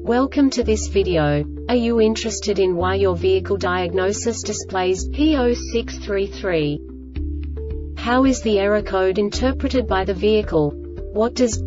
Welcome to this video. Are you interested in why your vehicle diagnosis displays P0633? How is the error code interpreted by the vehicle? What does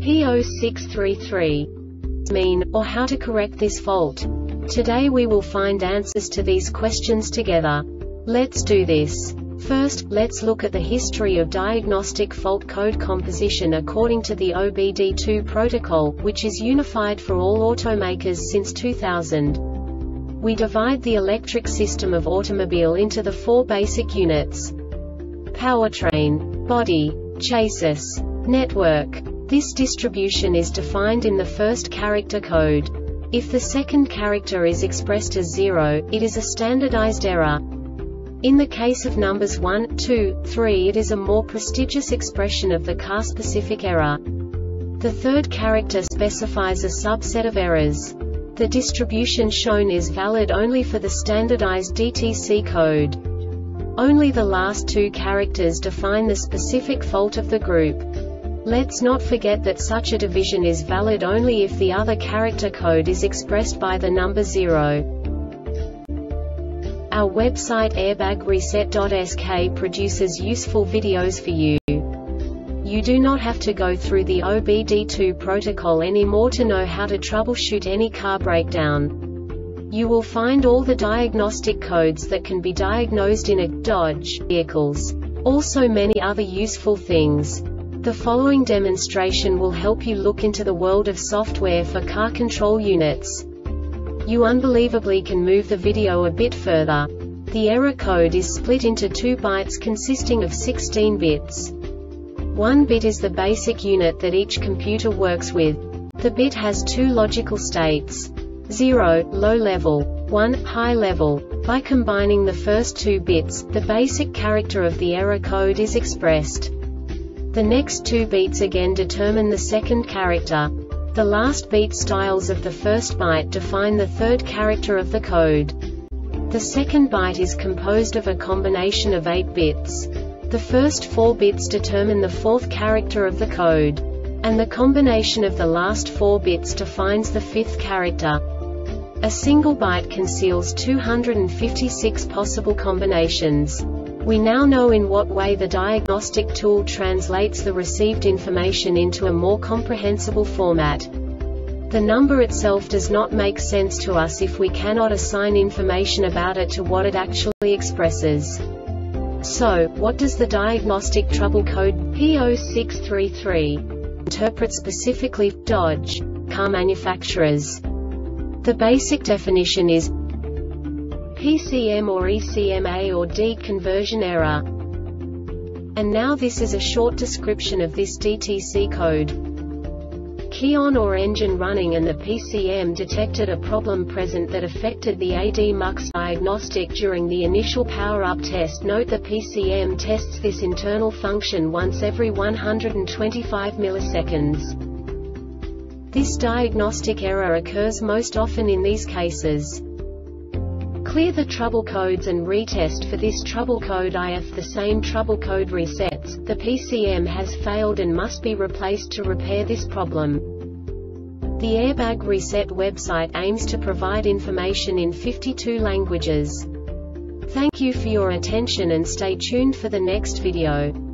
P0633 mean, or how to correct this fault? Today we will find answers to these questions together. Let's do this. First, let's look at the history of diagnostic fault code composition according to the OBD2 protocol, which is unified for all automakers since 2000. We divide the electric system of automobile into the four basic units: powertrain, body, chassis, network. This distribution is defined in the first character code. If the second character is expressed as 0, it is a standardized error. In the case of numbers 1, 2, 3, it is a more prestigious expression of the car-specific error. The third character specifies a subset of errors. The distribution shown is valid only for the standardized DTC code. Only the last two characters define the specific fault of the group. Let's not forget that such a division is valid only if the other character code is expressed by the number 0. Our website airbagreset.sk produces useful videos for you. You do not have to go through the OBD2 protocol anymore to know how to troubleshoot any car breakdown. You will find all the diagnostic codes that can be diagnosed in a Dodge vehicles. Also many other useful things. The following demonstration will help you look into the world of software for car control units. You unbelievably can move the video a bit further. The error code is split into 2 bytes consisting of 16 bits. 1 bit is the basic unit that each computer works with. The bit has 2 logical states: 0, low level, 1, high level. By combining the first 2 bits, the basic character of the error code is expressed. The next 2 beats again determine the second character. The last beat styles of the first byte define the third character of the code. The second byte is composed of a combination of 8 bits. The first 4 bits determine the fourth character of the code. And the combination of the last 4 bits defines the fifth character. A single byte conceals 256 possible combinations. We now know in what way the diagnostic tool translates the received information into a more comprehensible format. The number itself does not make sense to us if we cannot assign information about it to what it actually expresses. So, what does the diagnostic trouble code P0633 interpret specifically for Dodge car manufacturers? The basic definition is PCM or ECMA or D conversion error. And now this is a short description of this DTC code. Key on or engine running and the PCM detected a problem present that affected the AD-MUX diagnostic during the initial power-up test. Note the PCM tests this internal function once every 125 milliseconds. This diagnostic error occurs most often in these cases. Clear the trouble codes and retest for this trouble code. If the same trouble code resets, the PCM has failed and must be replaced to repair this problem. The Airbag Reset website aims to provide information in 52 languages. Thank you for your attention and stay tuned for the next video.